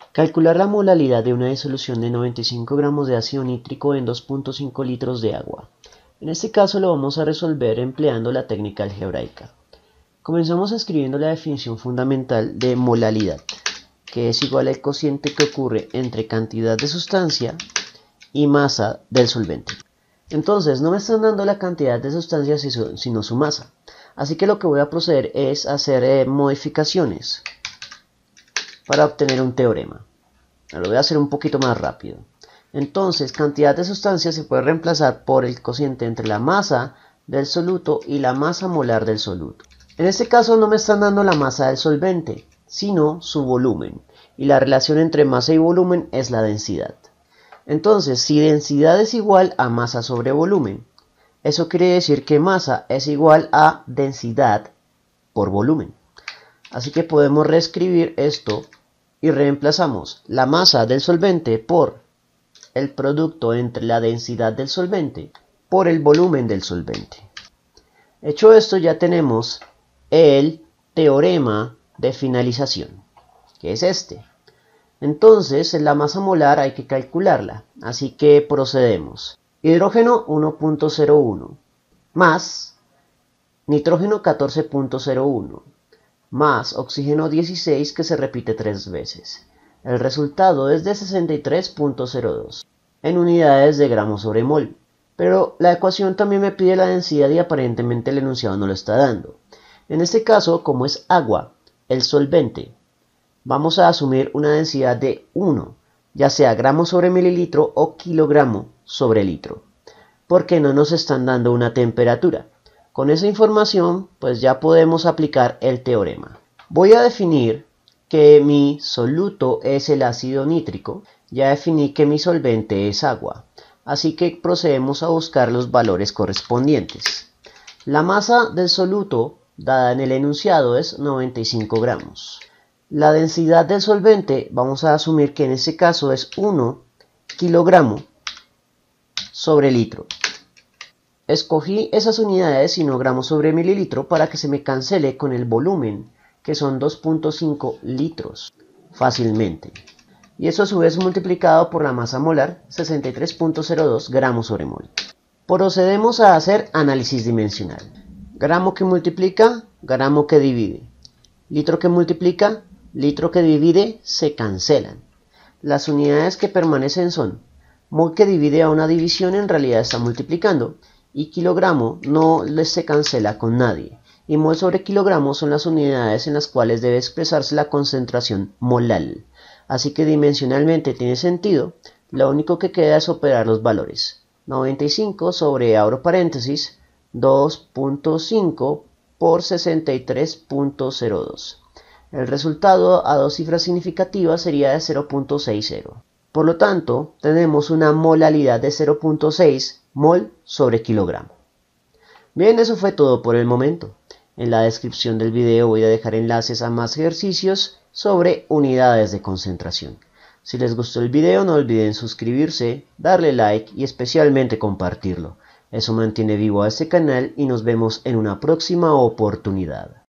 Calcular la molalidad de una disolución de 95 gramos de ácido nítrico en 2.5 litros de agua. En este caso lo vamos a resolver empleando la técnica algebraica. Comenzamos escribiendo la definición fundamental de molalidad, que es igual al cociente que ocurre entre cantidad de sustancia y masa del solvente. Entonces no me están dando la cantidad de sustancia sino su masa. Así que lo que voy a proceder es hacer modificaciones para obtener un teorema. Lo voy a hacer un poquito más rápido. Entonces, cantidad de sustancia se puede reemplazar por el cociente entre la masa del soluto y la masa molar del soluto. En este caso no me están dando la masa del solvente, sino su volumen. Y la relación entre masa y volumen es la densidad. Entonces, si densidad es igual a masa sobre volumen, eso quiere decir que masa es igual a densidad por volumen. Así que podemos reescribir esto y reemplazamos la masa del solvente por el producto entre la densidad del solvente por el volumen del solvente. Hecho esto, ya tenemos el teorema de finalización, que es este. Entonces, la masa molar hay que calcularla, así que procedemos. Hidrógeno 1.01 más nitrógeno 14.01 más oxígeno 16, que se repite 3 veces. El resultado es de 63.02 en unidades de gramos sobre mol. Pero la ecuación también me pide la densidad y aparentemente el enunciado no lo está dando. En este caso, como es agua, el solvente, vamos a asumir una densidad de 1, ya sea gramo sobre mililitro o kilogramo sobre litro, porque no nos están dando una temperatura. Con esa información, pues ya podemos aplicar el teorema. Voy a definir que mi soluto es el ácido nítrico, ya definí que mi solvente es agua, así que procedemos a buscar los valores correspondientes. La masa del soluto, dada en el enunciado, es 95 gramos. La densidad del solvente, vamos a asumir que en este caso es 1 kilogramo sobre litro. Escogí esas unidades y no gramos sobre mililitro para que se me cancele con el volumen, que son 2.5 litros, fácilmente. Y eso a su vez multiplicado por la masa molar, 63.02 gramos sobre mol. Procedemos a hacer análisis dimensional. Gramo que multiplica, gramo que divide. Litro que multiplica, litro que divide, se cancelan. Las unidades que permanecen son mol que divide a una división, en realidad está multiplicando, y kilogramo no se cancela con nadie. Y mol sobre kilogramo son las unidades en las cuales debe expresarse la concentración molal. Así que dimensionalmente tiene sentido. Lo único que queda es operar los valores. 95 sobre, abro paréntesis, 2.5 por 63.02. El resultado a dos cifras significativas sería de 0.60. Por lo tanto, tenemos una molalidad de 0.6 mol sobre kilogramo. Bien, eso fue todo por el momento. En la descripción del video voy a dejar enlaces a más ejercicios sobre unidades de concentración. Si les gustó el video, no olviden suscribirse, darle like y especialmente compartirlo. Eso mantiene vivo a este canal y nos vemos en una próxima oportunidad.